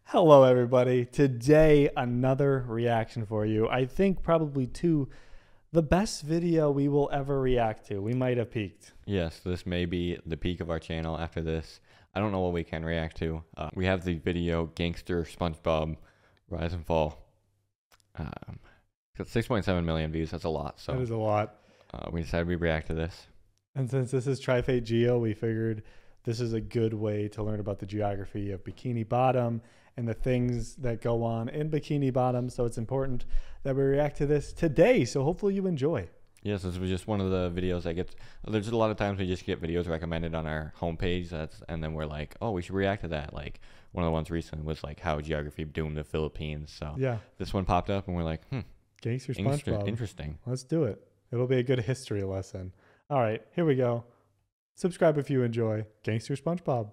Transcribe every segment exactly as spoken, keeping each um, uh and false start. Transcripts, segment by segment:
Hello, everybody. Today, another reaction for you. I think probably to the best video we will ever react to. We might have peaked. Yes, this may be the peak of our channel. After this, I don't know what we can react to. Uh, we have the video Gangster SpongeBob Rise and Fall. Um, it's got six point seven million views. That's a lot. So That is a lot. uh, we decided we'd react to this. And since this is Tri-Fate Geo, we figured this is a good way to learn about the geography of Bikini Bottom and the things that go on in Bikini Bottom. So it's important that we react to this today. So hopefully you enjoy. Yes, this was just one of the videos I get. There's a lot of times we just get videos recommended on our homepage, that's, and then we're like, oh, we should react to that. Like one of the ones recently was like how geography doomed the Philippines. So Yeah. this one popped up, and we're like, hmm, Gangster inter- SpongeBob. interesting. Let's do it. It'll be a good history lesson. All right, here we go. Subscribe if you enjoy Gangster SpongeBob.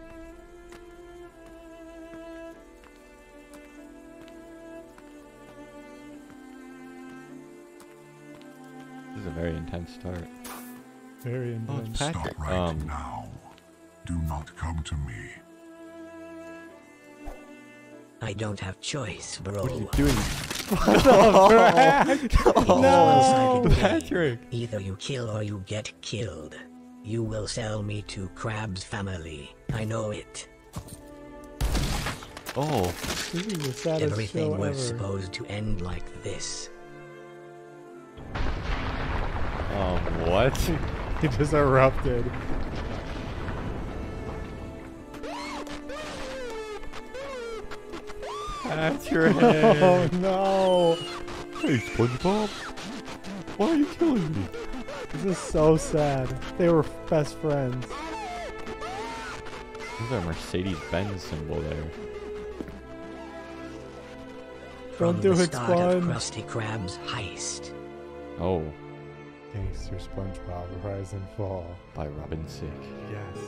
This is a very intense start. Very Oh, intense. it's Patrick. Stop right Um, now. Do not come to me. I don't have choice, bro. What are you doing? Oh, no, One-sided game. Patrick. Either you kill or you get killed. You will sell me to Krabs family. I know it. Oh, This is the saddest Everything show was ever. supposed to end like this. um, what? He just erupted. Patrick. Oh no! Hey, SpongeBob. Why are you killing me? This is so sad. They were best friends. There's a Mercedes-Benz symbol there. From Don't do the it, start of Sponge. Krusty Krab's heist. Oh, Gangster SpongeBob Rise and Fall. by Robin Sick. Yes.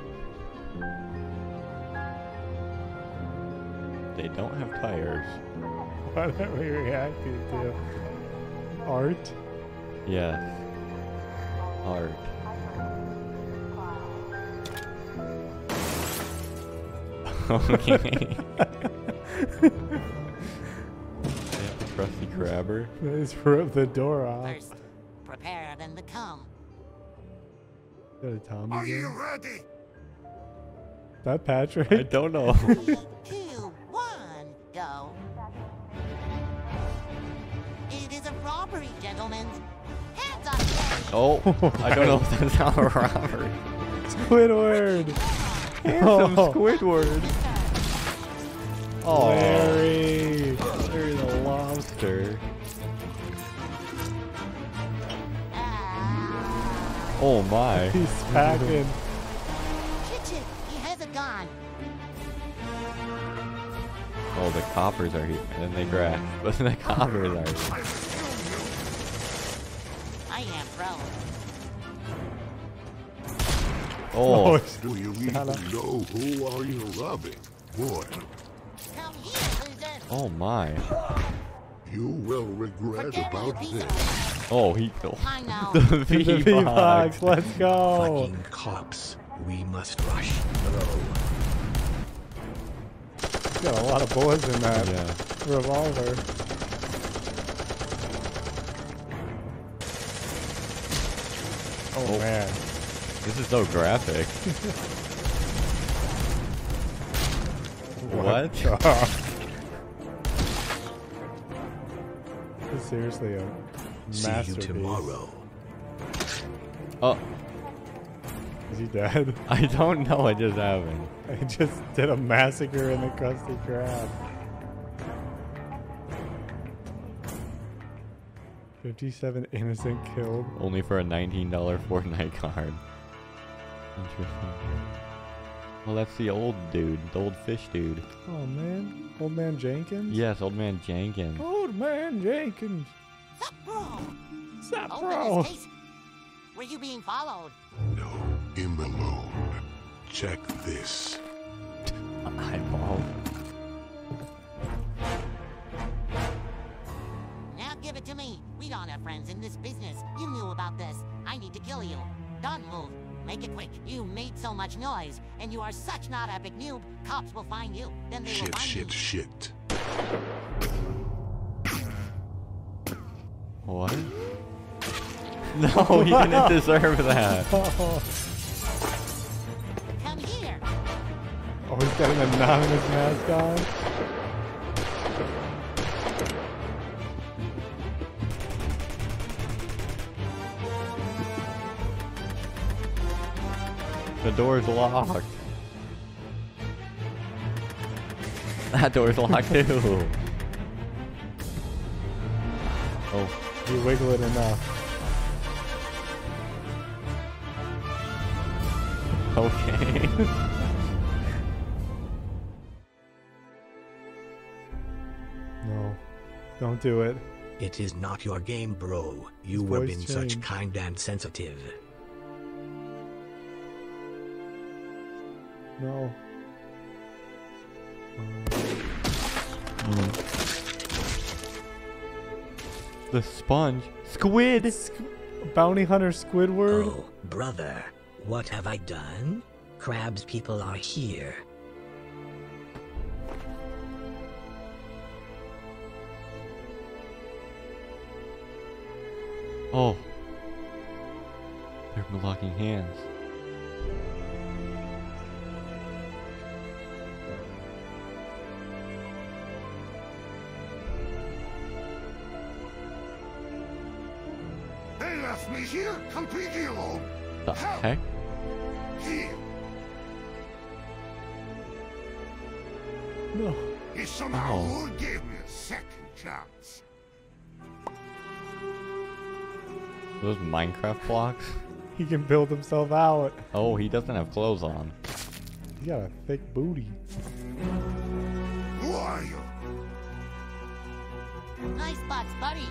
They don't have tires. What are we reacting to? Art? Yes. Art. Okay. They have the Krusty Krabber. They just ripped the door off. First, prepare, then become. Is that a Tommy Are you game? ready? I That Patrick? don't know. Three, two, one, go. It is a robbery, gentlemen. Hands up, Larry. Oh, I don't know if that's not a robbery. Squidward! Handsome Oh. Squidward. Oh, Larry! Larry the lobster. Ah. Oh my. He's packing. Chit-chit, he has a gun. Oh, the coppers are here. And then they crash. But the coppers are here. I am pro. Oh, Do you even Shut up. know who are you robbing? Boy, Come here, loser. oh my. you will regret Forget me, about piece this. of- Oh, he fell. I know. The The V-Box. V-Box, let's go! Fucking cops. We must rush, bro. He's got a lot of bullets in that Yeah. revolver. Oh, Oh. man. This is so graphic. What? the- This is seriously a See you masterpiece. tomorrow. Oh, Is he dead? I don't know what just happened. I just did a massacre in the Krusty Krab. fifty-seven innocent killed. Only for a nineteen dollar Fortnite card. Interesting. Well, that's the old dude, the old fish dude. Oh man, Old Man Jenkins? Yes, old man Jenkins. Old Man Jenkins. Sup, bro? Sup, Open bro? this case. Were you being followed? No, him alone. Check this. Eyeball. Now give it to me. We don't have friends in this business. You knew about this. I need to kill you. Don't move. Make it quick. You made so much noise. and you are such not epic noob, cops will find you. Then they will Shit, find shit, you. shit. What? No, he didn't deserve that. Oh, Come here. oh, he's got an anonymous mask on. The door's locked. That door's locked too. Oh, You wiggle it enough. okay. No, don't do it. It is not your game, bro. You His were voice been such changed. kind and sensitive. No. The sponge. Squid! Bounty Hunter Squidward? Oh, brother, what have I done? Crab's people are here. Oh. They're locking hands. They left me here completely alone. The heck? Here, No. he somehow Oh. gave me a second chance. Those Minecraft blocks? He can build himself out. Oh, he doesn't have clothes on. He got a thick booty. Who are you? Nice box, buddy.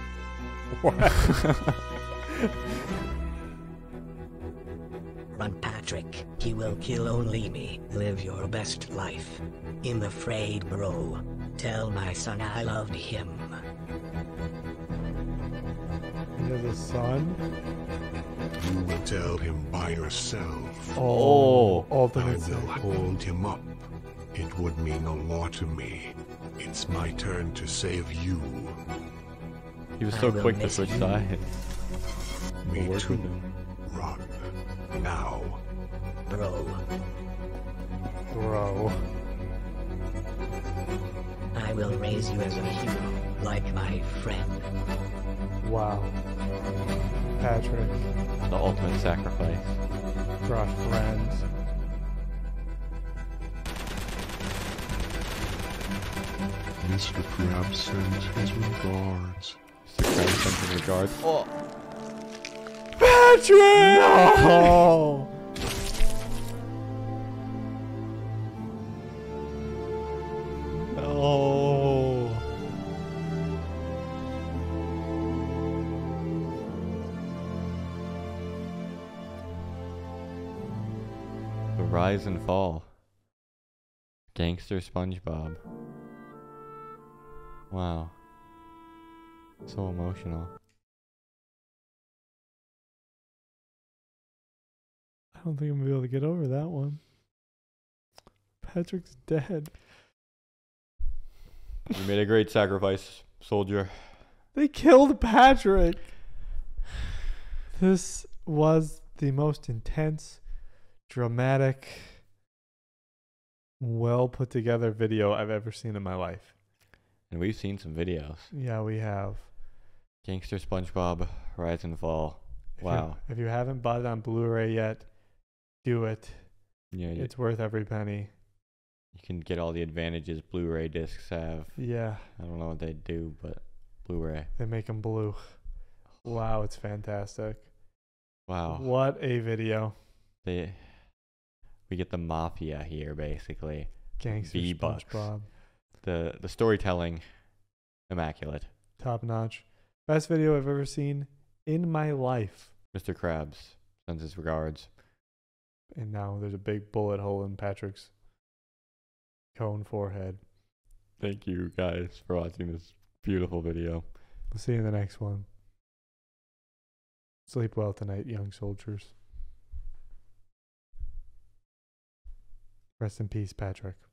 Run, Patrick. He will kill only me. Live your best life. I'm afraid, bro. Tell my son I loved him. He has a son. You will tell him by yourself. Oh. I Ultimate will son. hold him up. It would mean a lot to me. It's my turn to save you. He was I so will quick to miss switch you. sides. Me We'll work too. with him. Run. Now. Bro, Bro. I will raise you as a hero, like my friend. Wow. Patrick. The ultimate sacrifice. For our friends. Mister Krabs sends his regards. Mister Krabs sends his regards. Oh! Patrick! No! No! The rise and fall. Gangster SpongeBob. Wow. So emotional. I don't think I'm gonna be able to get over that one. Patrick's dead. You made a great sacrifice, soldier. They killed Patrick. This was the most intense, dramatic, well put together video I've ever seen in my life. And we've seen some videos. Yeah, we have. Gangster SpongeBob, Rise and Fall. If Wow. You, if you haven't bought it on Blu-ray yet, do it. Yeah, you, It's worth every penny. you can get all the advantages Blu-ray discs have. Yeah, I don't know what they do, but Blu-ray. they make them blue. Wow, it's fantastic. Wow. What a video. They, we get the mafia here, basically. Gangster V-Bucks. SpongeBob. The the storytelling, immaculate. Top notch. Best video I've ever seen in my life. Mister Krabs sends his regards. And now there's a big bullet hole in Patrick's cone forehead. Thank you guys for watching this beautiful video. We'll see you in the next one. Sleep well tonight, young soldiers. Rest in peace, Patrick.